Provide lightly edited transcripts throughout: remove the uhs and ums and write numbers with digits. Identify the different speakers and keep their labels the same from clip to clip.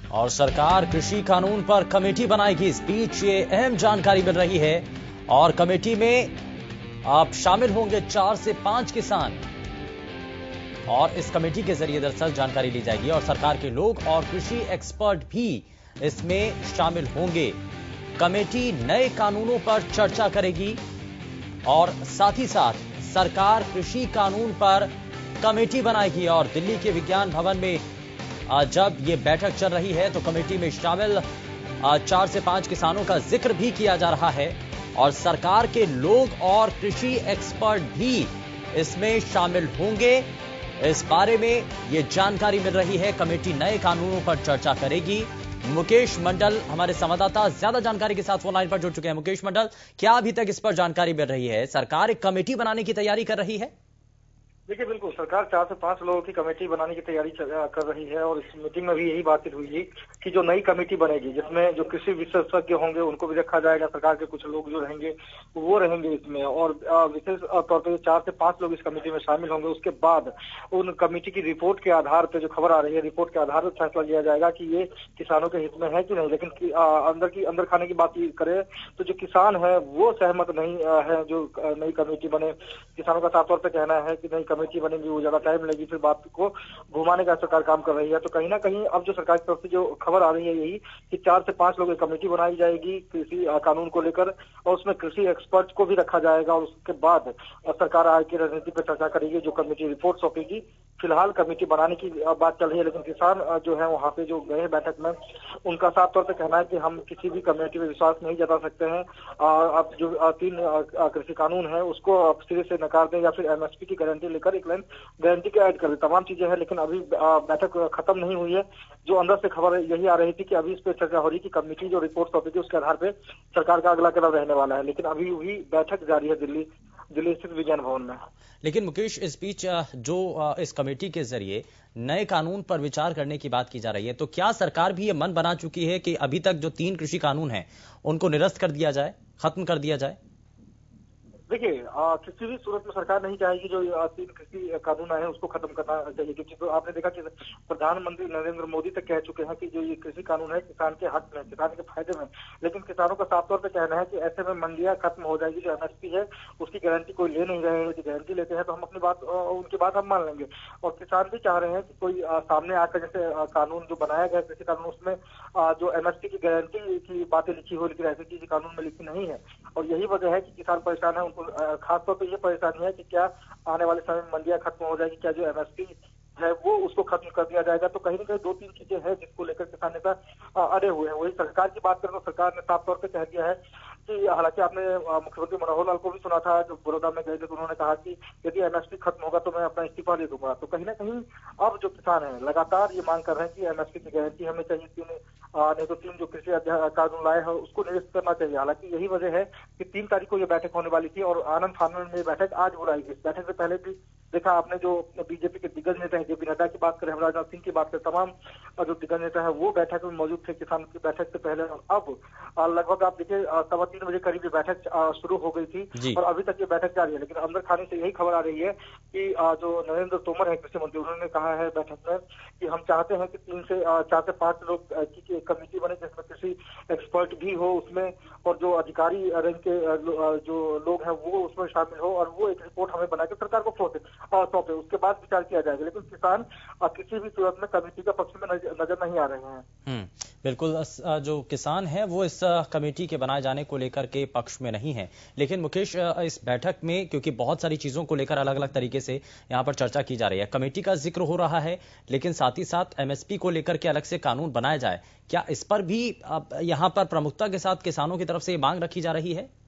Speaker 1: और सरकार कृषि कानून पर कमेटी बनाएगी। इस बीच ये अहम जानकारी मिल रही है और कमेटी में अब शामिल होंगे 4 से 5 किसान और इस कमेटी के जरिए दरअसल जानकारी ली जाएगी और सरकार के लोग और कृषि एक्सपर्ट भी इसमें शामिल होंगे। कमेटी नए कानूनों पर चर्चा करेगी और साथ ही साथ सरकार कृषि कानून पर कमेटी बनाएगी। और दिल्ली के विज्ञान भवन में जब ये बैठक चल रही है तो कमेटी में शामिल 4 से 5 किसानों का जिक्र भी किया जा रहा है और सरकार के लोग और कृषि एक्सपर्ट भी इसमें शामिल होंगे। इस बारे में ये जानकारी मिल रही है। कमेटी नए कानूनों पर चर्चा करेगी। मुकेश मंडल हमारे संवाददाता ज्यादा जानकारी के साथ फोन लाइन पर जुड़ चुके हैं। मुकेश मंडल, क्या अभी तक इस पर जानकारी मिल रही है? सरकार एक कमेटी बनाने की तैयारी कर रही है?
Speaker 2: देखिए, बिल्कुल सरकार 4 से 5 लोगों की कमेटी बनाने की तैयारी कर रही है और इस मीटिंग में भी यही बातचीत हुई थी कि जो नई कमेटी बनेगी जिसमें जो कृषि विशेषज्ञ होंगे उनको भी रखा जाएगा, सरकार के कुछ लोग जो रहेंगे वो रहेंगे इसमें और विशेष तौर पर 4 से 5 लोग इस कमेटी में शामिल होंगे। उसके बाद उन कमेटी की रिपोर्ट के आधार पर जो खबर आ रही है, रिपोर्ट के आधार पर फैसला लिया जाएगा कि ये किसानों के हित में है कि नहीं। लेकिन अंदर खाने की बात करें तो जो किसान है वो सहमत नहीं है जो नई कमेटी बने। किसानों का साफ तौर पर कहना है कि नई कमेटी बनेगी वो ज्यादा टाइम लगेगी, फिर बात को घुमाने का सरकार काम कर रही है। तो कहीं ना कहीं अब जो सरकार की तरफ से जो खबर आ रही है यही कि 4 से 5 लोगों की कमेटी बनाई जाएगी कृषि कानून को लेकर और उसमें कृषि एक्सपर्ट को भी रखा जाएगा और उसके बाद सरकार आगे की रणनीति पर चर्चा करेगी। जो कमेटी रिपोर्ट सौंपेगी, फिलहाल कमेटी बनाने की बात चल रही है लेकिन किसान जो है वहाँ पे जो गए बैठक में उनका साफ तौर पर कहना है कि हम किसी भी कमेटी में विश्वास नहीं जता सकते हैं। अब जो 3 कृषि कानून है उसको अब सिरे से नकार दें या फिर एमएसपी की गारंटी लेकर एक लाइन गारंटी के ऐड कर दे। तमाम चीजें हैं लेकिन अभी बैठक खत्म नहीं हुई है। जो अंदर से खबर यही आ रही थी कि अभी इस पर चर्चा हो रही कि कमेटी जो रिपोर्ट सौंपेगी उसके आधार पर सरकार का अगला कदम रहने वाला है। लेकिन अभी भी बैठक जारी है दिल्ली स्थित विज्ञान भवन में।
Speaker 1: लेकिन मुकेश, इस बीच जो इस कमेटी के जरिए नए कानून पर विचार करने की बात की जा रही है, तो क्या सरकार भी ये मन बना चुकी है कि अभी तक जो 3 कृषि कानून हैं उनको निरस्त कर दिया जाए, खत्म कर दिया जाए?
Speaker 2: देखिए, किसी भी सूरत में सरकार नहीं चाहेगी जो 3 कृषि कानून आए हैं उसको खत्म करना चाहिए, क्योंकि तो आपने देखा कि प्रधानमंत्री नरेंद्र मोदी तक कह चुके हैं कि जो ये कृषि कानून है किसान के हक में, किसान के फायदे में। लेकिन किसानों का साफ तौर पर कहना है कि ऐसे में मंडियां खत्म हो जाएगी। जो एमएसपी है उसकी गारंटी कोई ले नहीं रहे हैं। यदि गारंटी लेते हैं तो हम अपनी बात उनकी बात हम मान लेंगे। और किसान भी चाह रहे हैं कि कोई सामने आकर जैसे कानून जो बनाया गया कृषि कानून उसमें जो एमएसपी की गारंटी की बातें लिखी हो लेकिन ऐसी चीज कानून में लिखी नहीं है। और यही वजह है कि किसान परेशान है। खासतौर पर ये परेशानी है कि क्या आने वाले समय में मंडियां खत्म हो जाएगी, क्या जो एमएसपी है वो उसको खत्म कर दिया जाएगा। तो कहीं ना कहीं 2-3 चीजें हैं जिसको लेकर किसान नेता अड़े हुए हैं। वही सरकार की बात करें तो सरकार ने साफ तौर पर कह दिया है कि हालांकि आपने मुख्यमंत्री मनोहर लाल को भी सुना था, जो बड़ौदा में गए थे तो उन्होंने कहा कि यदि एमएसपी खत्म होगा तो मैं अपना इस्तीफा दे दूंगा। तो कहीं ना कहीं अब जो किसान है लगातार ये मांग कर रहे हैं कि एमएसपी की गारंटी हमें चाहिए, नहीं तो 3 जो कृषि कानून लाए हैं उसको निरस्त करना चाहिए। हालांकि यही वजह है कि 3 तारीख को यह बैठक होने वाली थी और आनंद फानन में बैठक आज बुलाई गई। बैठक से पहले भी देखा आपने जो बीजेपी के दिग्गज नेता है, जेपी नड्डा की बात करें, राजनाथ सिंह की बात करें, तमाम जो दिग्गज नेता है वो बैठक में मौजूद थे किसान की बैठक से पहले। अब लगभग आप देखिए 3:15 बजे करीब ये बैठक शुरू हो गई थी और अभी तक ये बैठक जारी है। लेकिन अंदर खाने से यही खबर आ रही है कि जो नरेंद्र तोमर है कृषि मंत्री, उन्होंने कहा है बैठक में कि हम चाहते हैं कि 4 से 5 लोग की कमेटी बने जिसमें कृषि एक्सपर्ट भी हो उसमें और जो अधिकारी रैंक के जो लोग हैं वो उसमें शामिल हो और वो एक रिपोर्ट हमें बनाकर सरकार को सौंपे। उसके बाद विचार किया जाएगा। लेकिन किसान किसी भी सूरत में कमेटी का पक्ष में नजर नहीं आ रहे हैं।
Speaker 1: बिल्कुल, जो किसान है वो इस कमेटी के बनाए जाने को लेकर के पक्ष में नहीं है। लेकिन मुकेश, इस बैठक में क्योंकि बहुत सारी चीजों को लेकर अलग अलग तरीके से यहाँ पर चर्चा की जा रही है, कमेटी का जिक्र हो रहा है लेकिन साथ ही साथ एमएसपी को लेकर के अलग से कानून बनाया जाए, क्या इस पर भी यहाँ पर प्रमुखता के साथ किसानों की तरफ से मांग रखी जा रही है?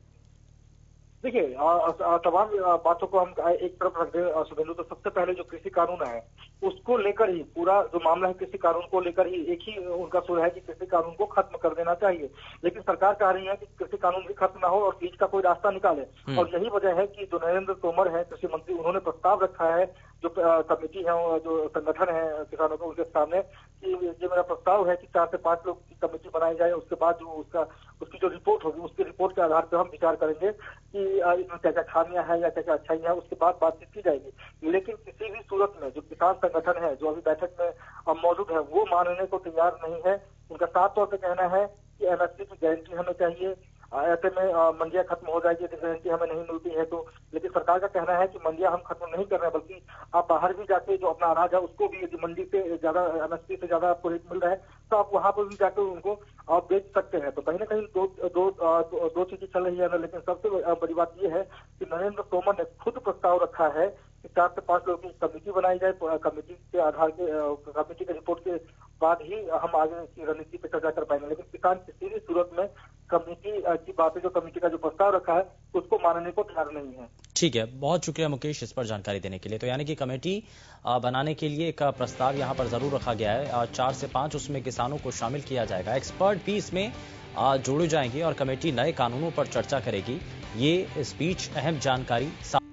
Speaker 2: देखिए, तमाम बातों को हम एक तरफ रख दें शुभेंदु, तो सबसे पहले जो कृषि कानून है उसको लेकर ही पूरा जो मामला है कृषि कानून को लेकर ही एक ही उनका सुर है कि कृषि कानून को खत्म कर देना चाहिए। लेकिन सरकार चाह रही है कि कृषि कानून भी खत्म ना हो और बीच का कोई रास्ता निकाले। और यही वजह है कि जो नरेंद्र तोमर है कृषि मंत्री, उन्होंने प्रस्ताव रखा है जो कमेटी है जो संगठन है किसानों के उनके सामने कि ये मेरा प्रस्ताव है कि 4 से 5 लोग की कमेटी बनाई जाए। उसके बाद जो उसकी जो रिपोर्ट होगी उसकी रिपोर्ट के आधार पर हम विचार करेंगे कि इसमें क्या क्या खामियां हैं या क्या क्या अच्छाइयां हैं, उसके बाद बातचीत की जाएगी। लेकिन किसी भी सूरत में जो किसान संगठन है जो अभी बैठक में मौजूद है वो मानने को तैयार नहीं है। उनका साफ तौर पर कहना है कि एमएसपी की गारंटी हमें चाहिए, ऐसे में मंडियां खत्म हो जाएगी यदि गारंटी हमें नहीं मिलती है तो। लेकिन सरकार का कहना है कि मंडियां हम खत्म नहीं कर रहे हैं, बल्कि आप बाहर भी जाके जो अपना अनाज है उसको भी यदि मंडी से ज्यादा एमएसपी से ज्यादा आपको रेट मिल रहा है तो आप वहां पर भी जाकर उनको आप बेच सकते हैं। तो कहीं ना कहीं दो चीजें चल रही है। लेकिन सबसे बड़ी बात यह है कि नरेंद्र तोमर ने खुद प्रस्ताव रखा है कि 4 से 5 लोगों की कमेटी बनाई जाए। कमेटी के आधार के कमेटी की रिपोर्ट के बाद ही हम आगे की रणनीति पर चर्चा कर पाएंगे। लेकिन किसान किसी भी सूरत में कमेटी की बातें, जो कमेटी का जो प्रस्ताव रखा है उसको मानने को तैयार नहीं है।
Speaker 1: ठीक है, बहुत शुक्रिया मुकेश इस पर जानकारी देने के लिए। तो यानी कि कमेटी बनाने के लिए एक प्रस्ताव यहां पर जरूर रखा गया है, 4 से 5 उसमें किसानों को शामिल किया जाएगा। एक्सपर्ट भी इसमें जोड़े जाएंगे और कमेटी नए कानूनों पर चर्चा करेगी। ये इस बीच अहम जानकारी